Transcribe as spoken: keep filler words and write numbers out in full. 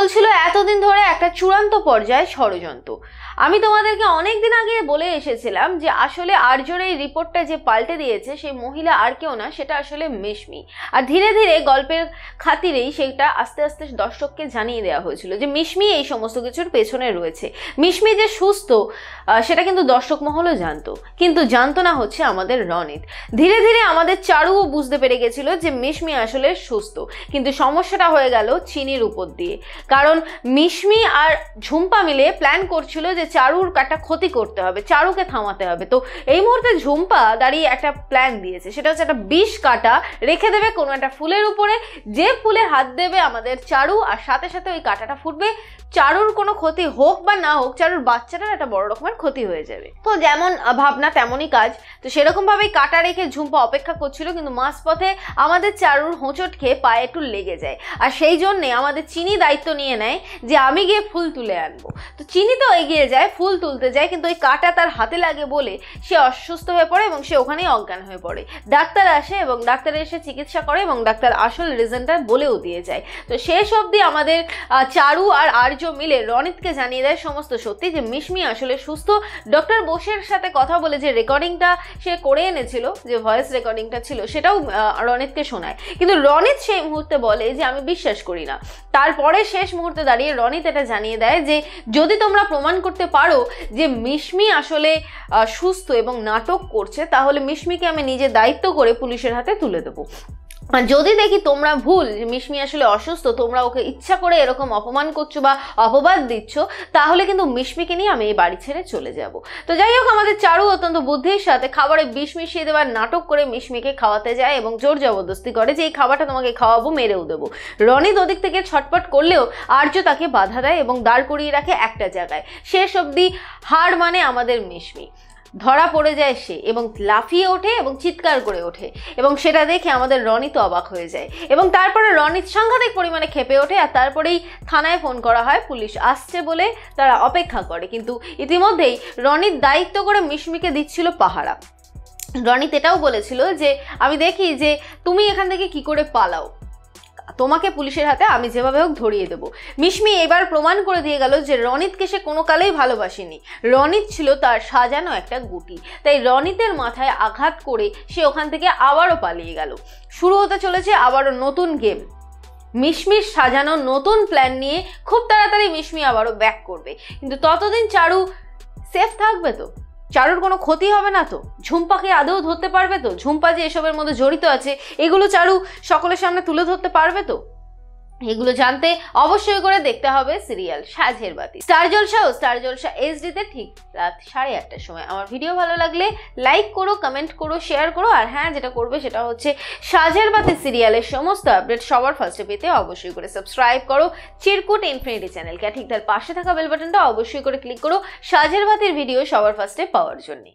চলছিল এতদিন ধরে একটা চূড়ান্ত পর্যায়ে ষড়যন্ত্র। আমি তোমাদেরকে অনেক দিন আগে বলে এসেছিলাম যে আসলে আর্যর এই রিপোর্টটা যে পাল্টে দিয়েছে সেই মহিলা আর কেউ না, সেটা আসলে মিশমি। আর ধীরে ধীরে গল্পের খাতিরেই সেটা আস্তে আস্তে দর্শককে জানিয়ে দেওয়া হয়েছিল যে মিশমি এই সমস্ত কিছুর পেছনে রয়েছে। মিশমি যে সুস্থ সেটা কিন্তু দর্শক মহলও জানতো, কিন্তু জানতো না হচ্ছে আমাদের রনিত। ধীরে ধীরে আমাদের চারুও বুঝতে পেরে গেছিল যে মিশমি আসলে সুস্থ, কিন্তু সমস্যাটা হয়ে গেল চিনির উপর দিয়ে। কারণ মিশমি আর ঝুম্পা মিলে প্ল্যান করছিল যে চারুর একটা ক্ষতি করতে হবে, চারুকে থামাতে হবে। তো এই মুহূর্তে ঝুম্পা দাঁড়িয়ে একটা প্ল্যান দিয়েছে, সেটা হচ্ছে একটা বিষ কাটা রেখে দেবে কোনো একটা ফুলের উপরে, যে ফুলে হাত দেবে আমাদের চারু, আর সাথে সাথে ওই কাঁটাটা ফুটবে। চারুর কোনো ক্ষতি হোক বা না হোক, চারুর বাচ্চাটার একটা বড় রকমের ক্ষতি হয়ে যাবে। তো যেমন ভাবনা তেমনই কাজ। তো সেরকম ভাবেই কাঁটা রেখে ঝুম্পা অপেক্ষা করছিল, কিন্তু মাঝপথে আমাদের চারুর হোঁচট খেয়ে পায়ে একটু লেগে যায়। আর সেই জন্যে আমাদের চিনি দায়িত্ব নিয়ে নেয় যে আমি গিয়ে ফুল তুলে আনবো। তো চিনি তো এগিয়ে যায়, ফুল তুলতে যায়, কিন্তু ওই কাঁটা তার হাতে লাগে বলে সে অসুস্থ হয়ে পড়ে এবং সে ওখানেই অজ্ঞান হয়ে পড়ে। ডাক্তার আসে এবং ডাক্তার এসে চিকিৎসা করে এবং ডাক্তার আসল রিজনটা বলেও দিয়ে যায়। তো শেষ অবধি আমাদের চারু আর আর্য মিলে রনিতকে জানিয়ে দেয় সমস্ত সত্যি, যে মিশমি আসলে সুস্থ। ডক্টর বোসের সাথে কথা বলে যে রেকর্ডিংটা সে করে এনেছিল, যে ভয়েস রেকর্ডিংটা ছিল, সেটাও রনিতকে শোনায়। কিন্তু রনিত সেই মুহূর্তে বলে যে আমি বিশ্বাস করি না। তারপরে শেষ মুহূর্তে দাঁড়িয়ে রনিত এটা জানিয়ে দেয় যে যদি তোমরা প্রমাণ করতে পারো যে মিশমি আসলে সুস্থ এবং নাটক করছে, তাহলে মিশমিকে আমি নিজে দায়িত্ব করে পুলিশের হাতে তুলে দেবো। আর যদি দেখি তোমরা ভুল, যে মিশমি আসলে অসুস্থ, তোমরা ওকে ইচ্ছা করে এরকম অপমান করছো বা অপবাদ দিচ্ছ, তাহলে কিন্তু মিশমিকে নিয়ে আমি এই বাড়ি ছেড়ে চলে যাব। তো যাই হোক, আমাদের চারু অত্যন্ত বুদ্ধির সাথে খাবারে বিষ মিশিয়ে দেওয়ার নাটক করে মিশমিকে খাওয়াতে যায় এবং জোর জবরদস্তি করে যে এই খাবারটা তোমাকে খাওয়াবো, মেরেও দেবো। রনিত ওদিক থেকে ছটপট করলেও আর্য তাকে বাধা দেয় এবং দাঁড় করিয়ে রাখে একটা জায়গায়। শেষ অবধি হার মানে আমাদের মিশমি। ধরা পড়ে যায় সে এবং লাফিয়ে ওঠে এবং চিৎকার করে ওঠে, এবং সেটা দেখে আমাদের রনিত অবাক হয়ে যায়। এবং তারপরে রনিত সাংঘাতিক পরিমাণে ক্ষেপে ওঠে, আর তারপরেই থানায় ফোন করা হয়, পুলিশ আসছে বলে তারা অপেক্ষা করে। কিন্তু ইতিমধ্যেই রনিত দায়িত্ব করে মিশমিকে দিচ্ছিল পাহারা। রনিত এটাও বলেছিল যে আমি দেখি যে তুমি এখান থেকে কি করে পালাও, তোমাকে পুলিশের হাতে আমি যেভাবে হোক ধরিয়ে দেবো। মিশমি এবার প্রমাণ করে দিয়ে গেল যে রনিতকে সে কোনো কালেই ভালোবাসেনি। রনিত ছিল তার সাজানো একটা গুটি, তাই রনিতের মাথায় আঘাত করে সে ওখান থেকে আবারও পালিয়ে গেল। শুরু হতে চলেছে আবারও নতুন গেম। মিশমির সাজানো নতুন প্ল্যান নিয়ে খুব তাড়াতাড়ি মিশমি আবারও ব্যাক করবে, কিন্তু ততদিন চারু সেফ থাকবে তো? চারুর কোনো ক্ষতি হবে না তো? ঝুম্পাকে আদৌ ধরতে পারবে তো? ঝুম্পা যে এসবের মধ্যে জড়িত আছে এগুলো চারু সকলের সামনে তুলে ধরতে পারবে তো? এগুলো জানতে অবশ্যই করে দেখতে হবে সিরিয়াল সাঁঝের বাতি, স্টার জলসা ও স্টার জলসা এইচডিতে ঠিক রাত সাড়ে আটটার সময়। আমার ভিডিও ভালো লাগলে লাইক করো, কমেন্ট করো, শেয়ার করো। আর হ্যাঁ, যেটা করবে সেটা হচ্ছে সাঁঝের বাতি সিরিয়ালের সমস্ত আপডেট সবার ফার্স্টে পেতে অবশ্যই করে সাবস্ক্রাইব করো চিরকুট ইনফিনিটি চ্যানেলকে। ঠিক তার পাশে থাকা বেল বাটনটা অবশ্যই করে ক্লিক করো সাঁঝের বাতির ভিডিও সবার ফার্স্টে পাওয়ার জন্য।